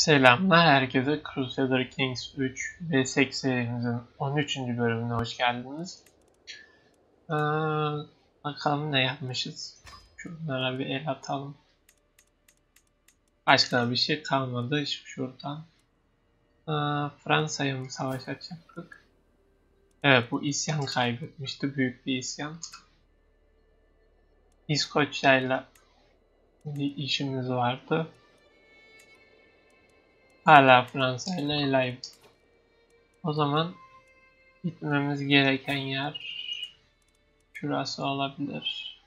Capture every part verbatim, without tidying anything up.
Selamlar herkese. Crusader Kings üç ve seks serimizin on üçüncü bölümüne hoş geldiniz. Ee, bakalım ne yapmışız. Şunlara bir el atalım. Başka bir şey kalmadı şuradan. Ee, Fransa'ya mı savaş açacaktık? Evet, bu isyan kaybetmişti. Büyük bir isyan. İskoçya'yla bir işimiz vardı. Hala Fransa ile elayım. O zaman gitmemiz gereken yer şurası olabilir.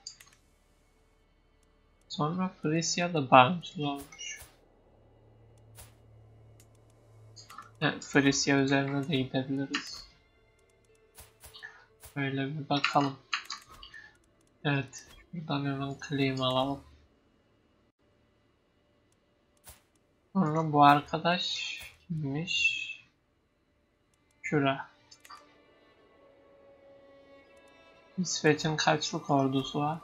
Sonra Frisia da bağımsız olmuş. Yani Frisia üzerine de gidebiliriz. Böyle bir bakalım. Evet, şuradan hemen claim alalım. Sonra bu arkadaş kimmiş? Şura. İsveç'in kaçlık ordusu var?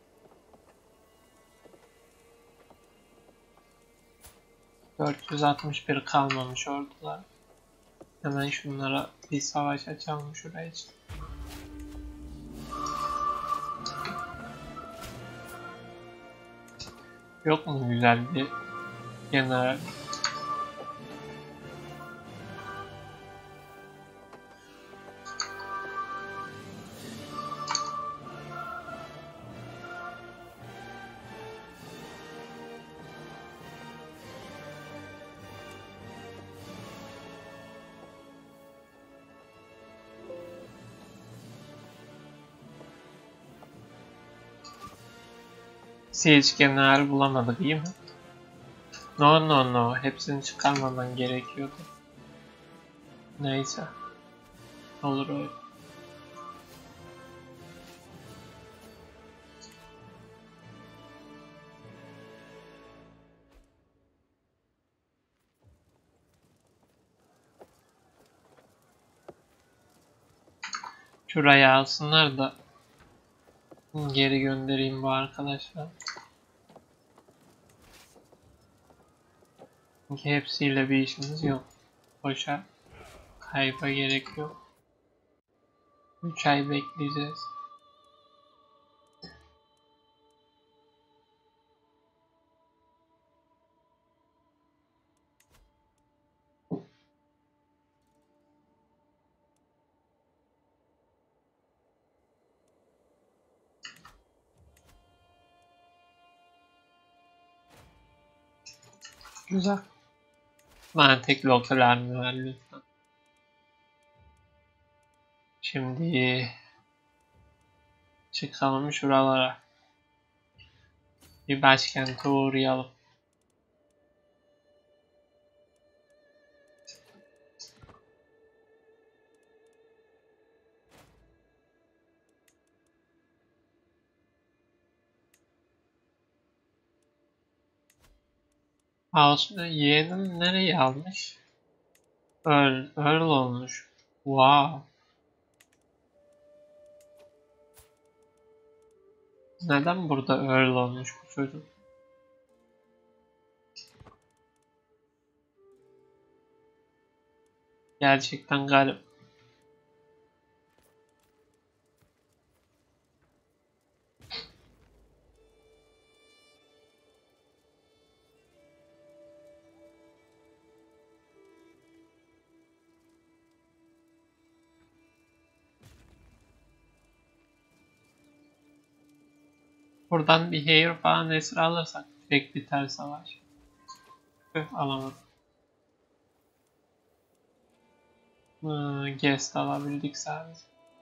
dört yüz altmış bir kalmamış ordular. Hemen şunlara bir savaş açalım şuraya için. Yok mu güzel bir general? Siege general bulamadık, iyi mi? No no no, hepsini çıkarmaman gerekiyordu. Neyse. Olur öyle. Şuraya alsınlar da geri göndereyim bu arkadaşlar. Çünkü hepsiyle bir işimiz yok. Boşa kayba gerek yok. üç ay bekleyeceğiz. Güzel. Bana tek lokal army ver lütfen. Şimdi çıkalım şuralara. Bir başkente uğrayalım. House yeğenim nereye almış? Earl, Earl olmuş. Wow. Neden burada Earl olmuş bu çocuk? Gerçekten garip. Buradan bir hair falan esir alırsak direkt biter savaş. Tüh, alamadım. Hmm, guest alabildik sadece.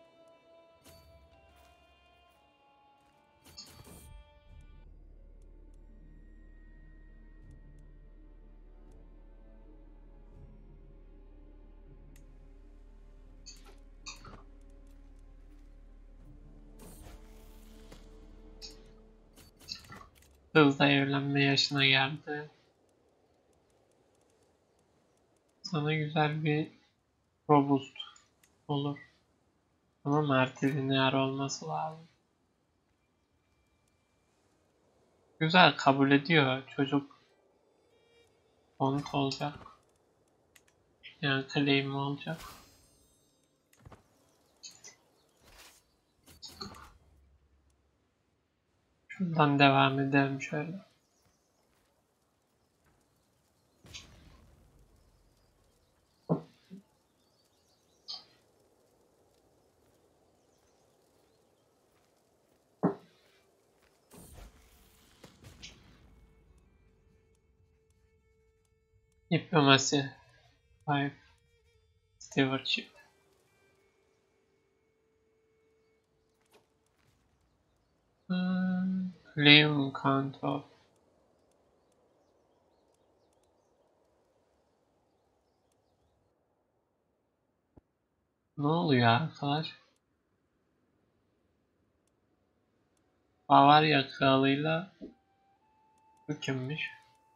Hızla evlenme yaşına geldi. Sana güzel bir robust olur. Ama Mert'in lineer olması lazım. Güzel kabul ediyor çocuk. Konut olacak. Yani claim olacak. Şuradan devam edelim şöyle. Diplomasi. Five. Stewardship. Hmm, claim control. Ne oluyor arkadaş? Bavarya kralıyla bu kimmiş?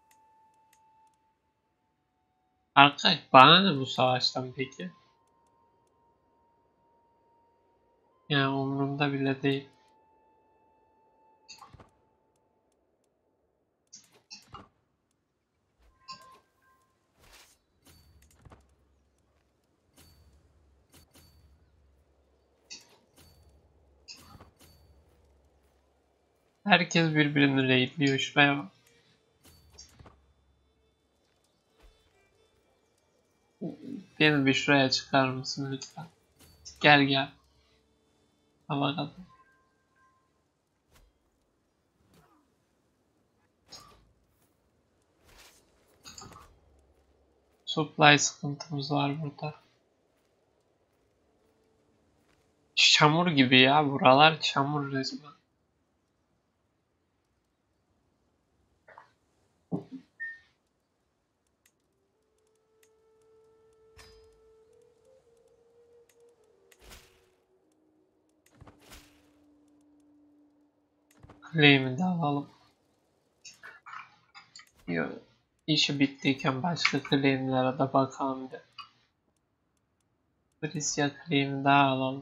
Arkadaş bana ne bu savaştan peki? Yani umurumda bile değil. Herkes birbirini raidliyor şuraya bak. Beni bir şuraya çıkar mısın lütfen? Gel gel. Hava kadar. Supply sıkıntımız var burada. Çamur gibi ya, buralar çamur resmen. Claim'i de alalım. Yo, işi bittiyken başka claim'lere de bakalım bir. Prisya claim'i daha alalım.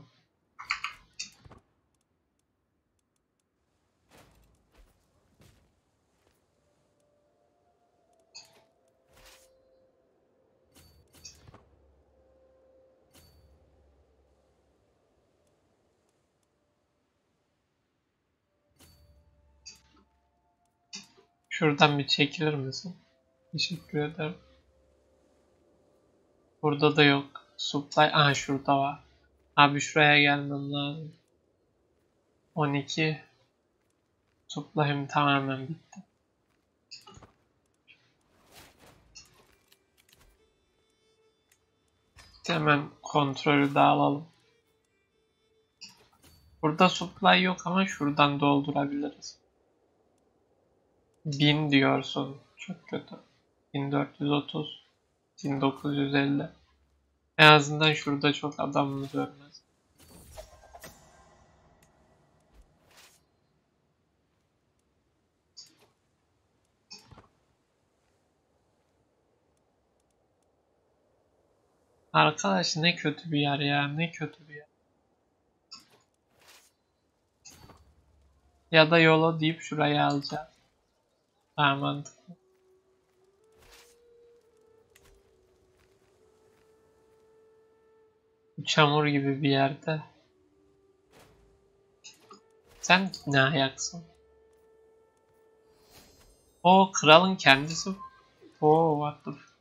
Şuradan bir çekilir misin? Teşekkür ederim. Burada da yok. Supply. Aha şurada var. Abi şuraya gelmem lazım. on iki. Supply'ım tamamen bitti. Hemen kontrolü de alalım. Burada supply yok ama şuradan doldurabiliriz. bin diyorsun. Çok kötü. bin dört yüz otuz. bin dokuz yüz elli. En azından şurada çok adamımız ölmez. Arkadaş ne kötü bir yer ya, ne kötü bir yer. Ya da yola deyip şurayı alacağız. Daha mantıklı. Çamur gibi bir yerde. Sen ne ayaksın? O kralın kendisi. Oo what the f-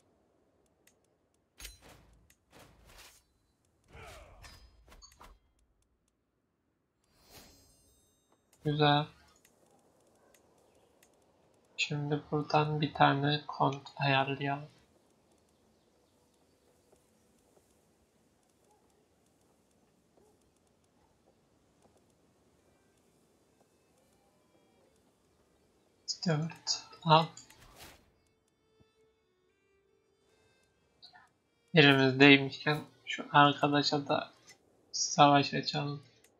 Güzel. Şimdi buradan bir tane kont ayarlayalım. Stewart al. Elimizdeymişken şu arkadaşa da savaş açalım.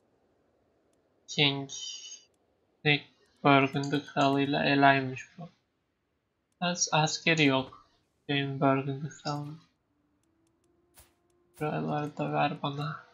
King Nick Burgundy kralıyla elaymış bu. As askeri yok. Benim Burgundy kralının. Buraları da ver bana.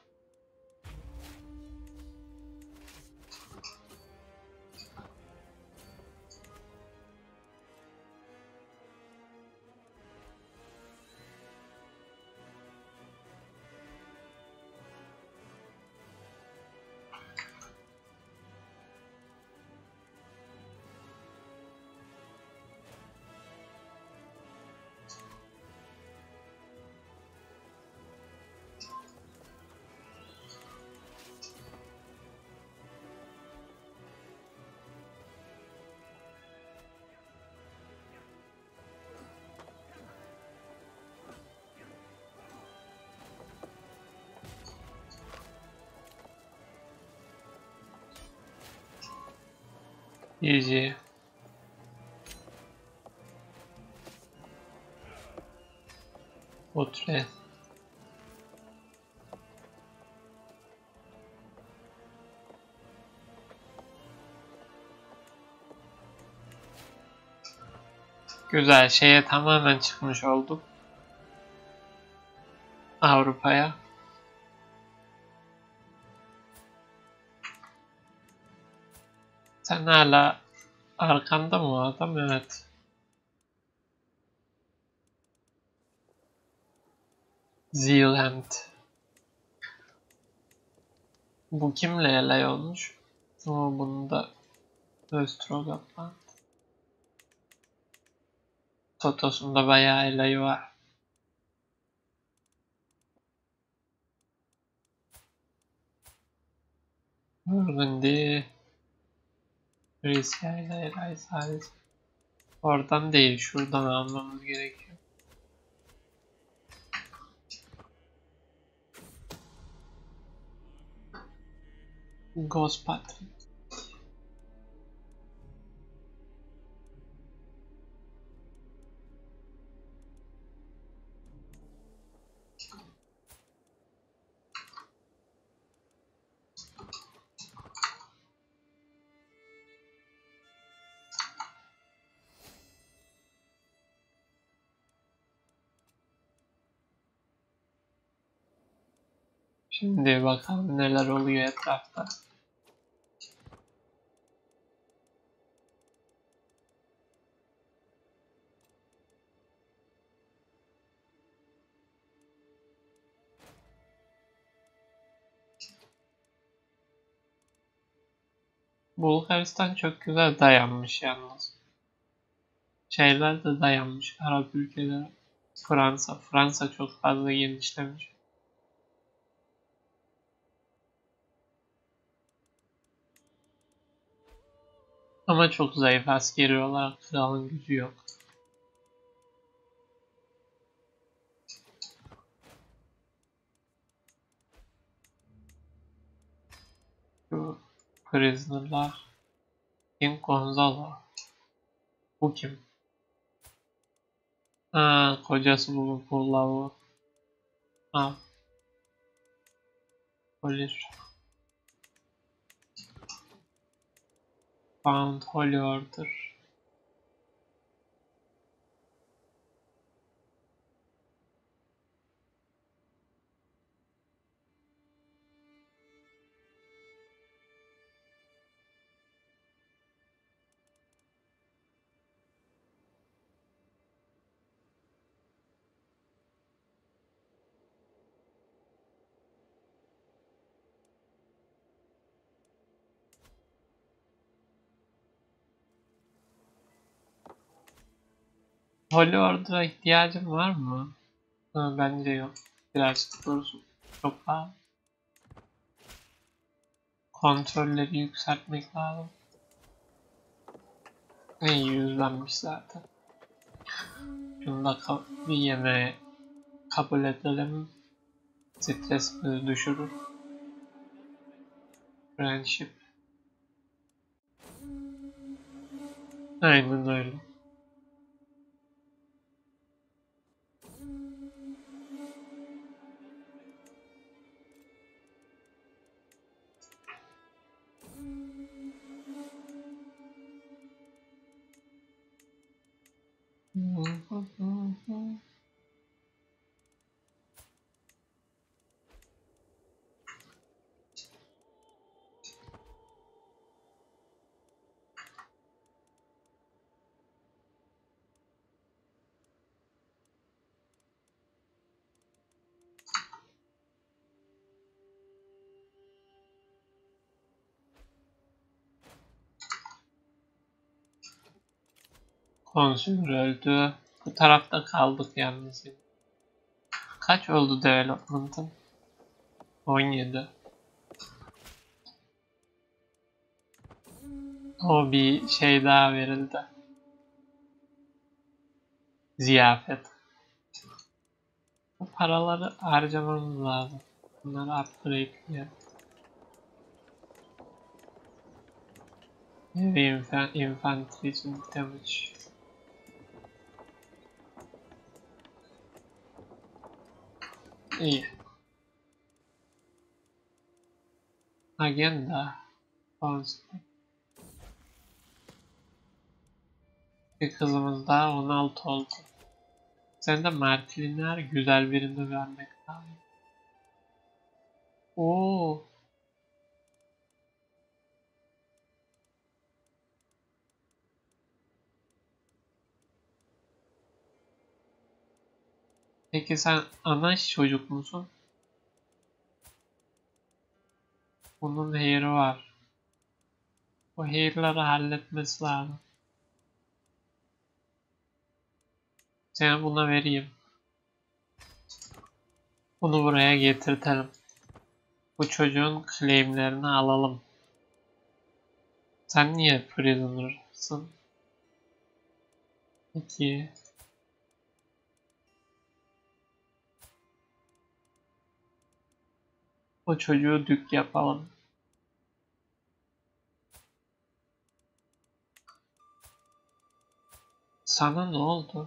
G G. Otre. Güzel, şeye tamamen çıkmış olduk. Avrupa'ya. Sen hala arkanda mı o adam? Evet. Zealand. Bu kimle elay olmuş? Ama bunu da Östrogat'la. Totos'unda bayağı elayı var. Burgundy. Rusya ile elay sadece. Oradan değil, şuradan almamız gerekiyor. Ghost Patrick. Şimdi bakalım neler oluyor etrafta. Bulgaristan çok güzel dayanmış yalnız. Şeyler de dayanmış. Arap ülkeleri. Fransa. Fransa çok fazla genişlemiş. Ama çok zayıf askeri olarak kralın gücü yok. Şu prisoner'lar. King Gonzalo. Bu kim? Ha, kocası bu Pullavu. Ha, polis. Found Holy Order. Holy Order'a ihtiyacım var mı? Ha, bence yok. Birazcık doğrusu çok pahalı. Kontrolleri yükseltmek lazım. İyi yüzlenmiş zaten. Şunu da bir yemeğe kabul edelim. Stresimizi düşürür. Friendship. Aynen öyle. Konsül öldü. Bu tarafta kaldık yalnız. Kaç oldu development'ın? on yedi. O bir şey daha verildi. Ziyafet. Bu paraları harcamamız lazım. Bunları upgrade'leyelim. Heavy infan infantry için damage. İyi. Agenda. Constant. Bir kızımız daha on altı oldu. Sen de Martiner güzel birini vermek lazım. Oo. Peki sen anaş çocuk musun? Bunun hair'ı var. O hair'ları halletmesi lazım. Sen buna vereyim. Bunu buraya getirtelim. Bu çocuğun claimlerini alalım. Sen niye prisoner'sın? Peki. O çocuğu dük yapalım. Sana ne oldu?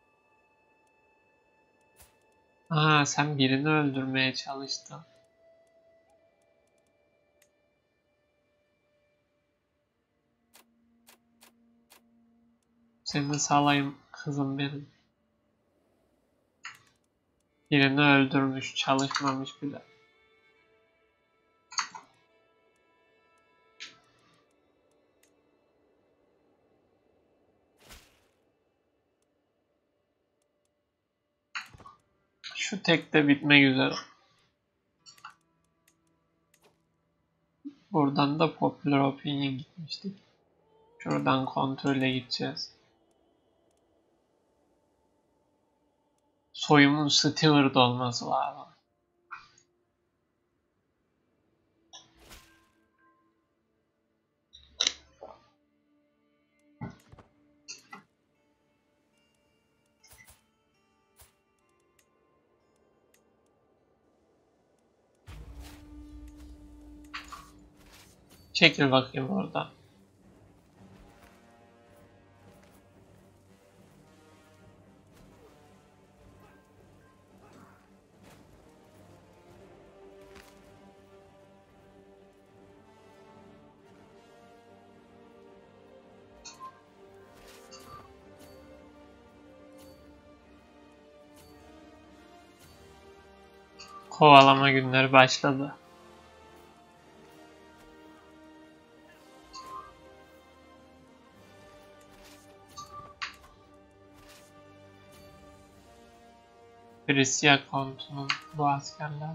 Aa, sen birini öldürmeye çalıştın. Seni salayım kızım benim. Birini öldürmüş, çalışmamış bile. Şu tek de bitmek üzere. Buradan da Popular Opinion gitmiştik. Şuradan kontrole gideceğiz. Soyumun Steward olması lazım. Çekil bakayım oradan. Kovalama günleri başladı. Brisya kontunun bu askerler.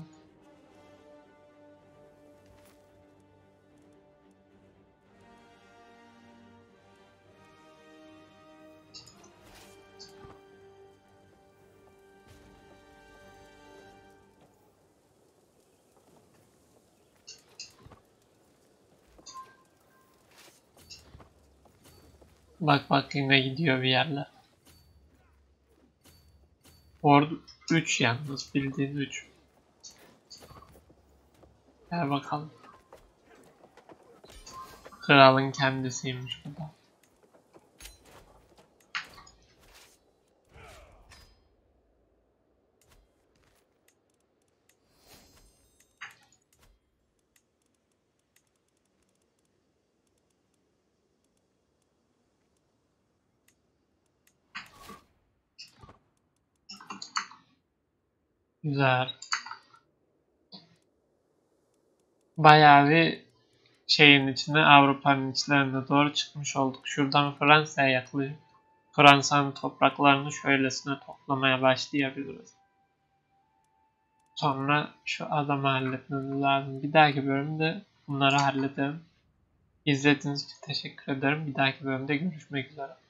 Bak bak yine gidiyor bir yerler. Ordu üç yalnız, bildiğin üç. Gel bakalım. Kralın kendisiymiş bu da. Güzel. Bayağı bir şeyin içine, Avrupa'nın içlerine doğru çıkmış olduk. Şuradan Fransa'ya yaklaşık. Fransa'nın topraklarını şöylesine toplamaya başlayabiliriz. Sonra şu adamı halletmemiz lazım. Bir dahaki bölümde bunları halledelim. İzlediğiniz için teşekkür ederim. Bir dahaki bölümde görüşmek üzere.